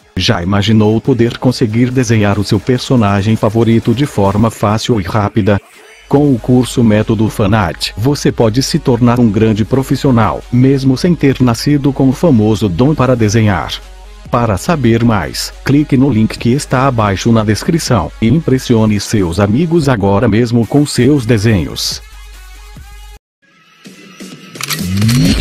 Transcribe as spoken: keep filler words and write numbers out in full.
Já imaginou poder conseguir desenhar o seu personagem favorito de forma fácil e rápida? Com o curso Método Fanart, você pode se tornar um grande profissional, mesmo sem ter nascido com o famoso dom para desenhar. Para saber mais, clique no link que está abaixo na descrição e impressione seus amigos agora mesmo com seus desenhos.